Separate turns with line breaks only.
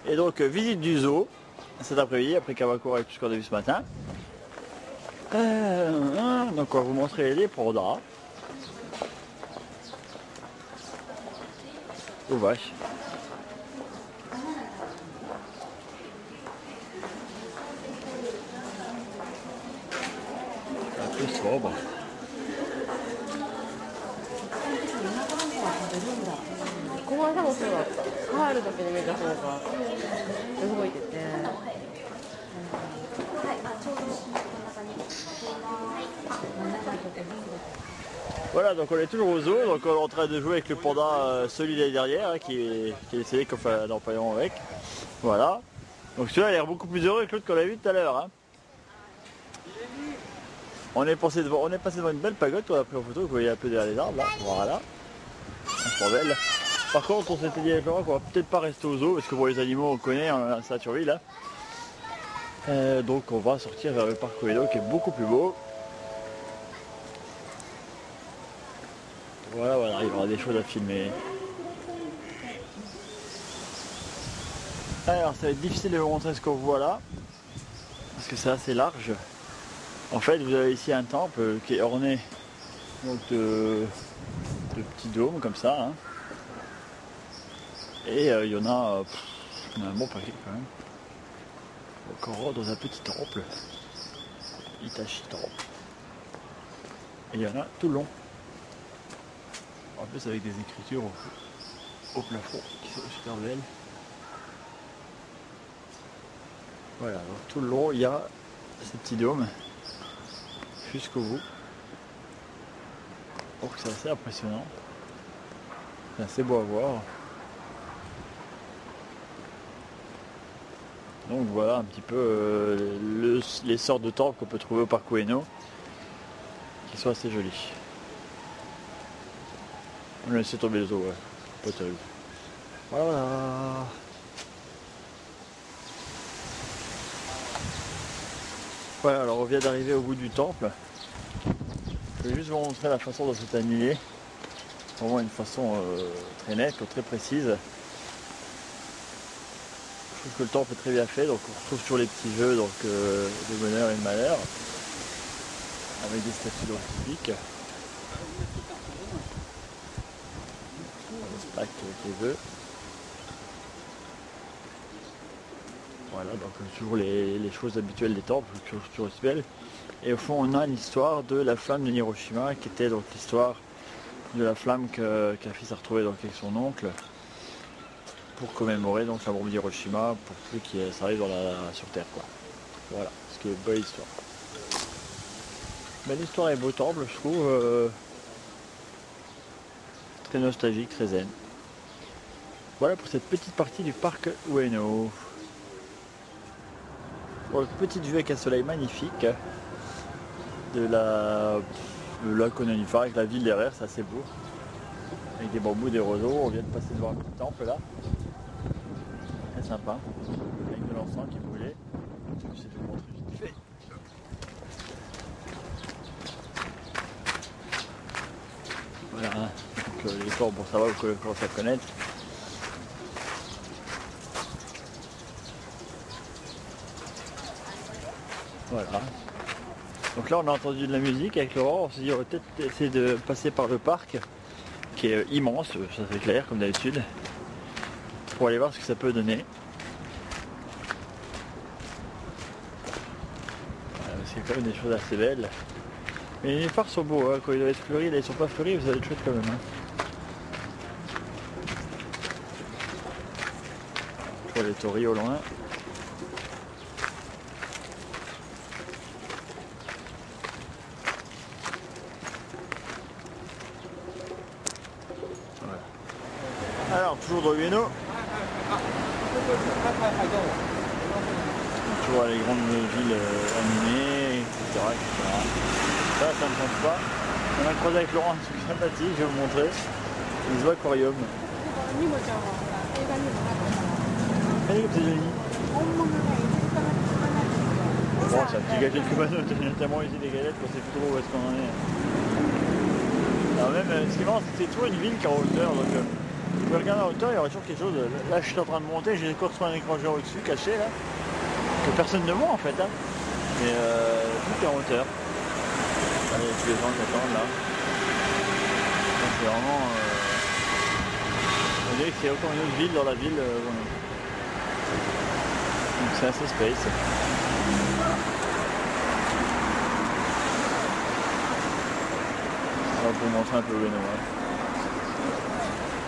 Et donc visite du zoo cet après-midi, après Kamakura et tout ce qu'on a vu ce matin. Donc on va vous montrer les pandas. Aux vaches. Un peu sobre. Voilà, donc on est toujours au zoo, donc on est en train de jouer avec le panda, celui là derrière, hein, qui est décédé qu'on fait un empaillon avec. Voilà. Donc celui-là a l'air beaucoup plus heureux que l'autre qu'on a vu tout à l'heure. Hein. On est passé devant une belle pagode qu'on a pris en photo, vous voyez un peu derrière les arbres là. Voilà. C'est pas belle. Par contre on s'était dit avec Laurent qu'on va peut-être pas rester au zoo, parce que pour les animaux on connaît, on a ça sur ville. Hein. Donc on va sortir vers le parc Ueno qui est beaucoup plus beau. Voilà, il y aura des choses à filmer. Alors ça va être difficile de vous montrer ce qu'on voit là, parce que c'est assez large. En fait vous avez ici un temple qui est orné donc, de petits dômes comme ça. Hein. Et il y en a un bon paquet quand même. Encore dans un petit temple. Itachi temple. Et il y en a tout le long. En plus avec des écritures au plafond qui sont super belles. Voilà, donc tout le long il y a ces petits dômes jusqu'au bout. Donc c'est assez impressionnant. C'est assez beau à voir. Donc voilà un petit peu les sortes de temples qu'on peut trouver au parc Ueno, qui sont assez jolis. On a laissé tomber les eaux, ouais. Pas terrible. Voilà. Voilà, alors on vient d'arriver au bout du temple. Je vais juste vous montrer la façon dont c'est annulé. Vraiment une façon très nette, très précise. Je trouve que le temple est très bien fait, donc on retrouve toujours les petits jeux donc, de bonheur et de malheur. Avec des statues d'or typiques. Avec les vœux. Voilà, donc toujours les choses habituelles des temples, toujours aussi belles. Et au fond, on a l'histoire de la flamme de Hiroshima, qui était donc l'histoire de la flamme qu'un fils a retrouvée donc avec son oncle, pour commémorer donc la bombe d'Hiroshima, pour ceux qui s'arrivent sur Terre, quoi. Voilà, ce qui est une belle histoire. Mais l'histoire est beau temple, je trouve. Très nostalgique, très zen. Voilà pour cette petite partie du parc Ueno. Bon, petite vue avec un soleil magnifique de la lac Ononifar avec la ville derrière, c'est assez beau. Avec des bambous, des roseaux, on vient de passer devant un petit temple là. Très sympa. Avec de l'encens qui brûlait. J'essaie de vous montrer vite fait. Voilà, donc les corps, bon ça va, vous commencez à connaître. Voilà. Donc là on a entendu de la musique avec Laurent, on s'est dit on va peut-être essayer de passer par le parc qui est immense, ça c'est clair comme d'habitude, pour aller voir ce que ça peut donner. Voilà, parce qu'il y a quand même des choses assez belles. Mais les phares sont beaux, hein, quand ils doivent être fleuris, là ils sont pas fleuris, mais ça va être chouette quand même. Hein. Je vois les tories au loin. Alors, toujours dans Ueno. Toujours les grandes villes animées, etc. Ça ne change pas. On a croisé avec Laurent un truc sympathique, je vais vous montrer. Les aquarium. Regardez comme c'est joli. Bon, c'est un petit gadget Cubano, notamment ici des galettes, on sait plus trop où est-ce qu'on en est. Alors même, ce qui est marrant, c'est que c'est toujours une ville qui est en hauteur, donc Vous pouvez regarder en hauteur, il y aura toujours quelque chose. Là, je suis en train de monter, j'ai construit un écran géant au-dessus, caché là, que personne ne voit en fait. Hein. Mais tout est en hauteur. Allez, tous les gens qui attendent là. C'est vraiment. On dirait qu'il y a encore une autre ville dans la ville. Voilà. Donc c'est assez space. On va vous montrer un peu le Noël.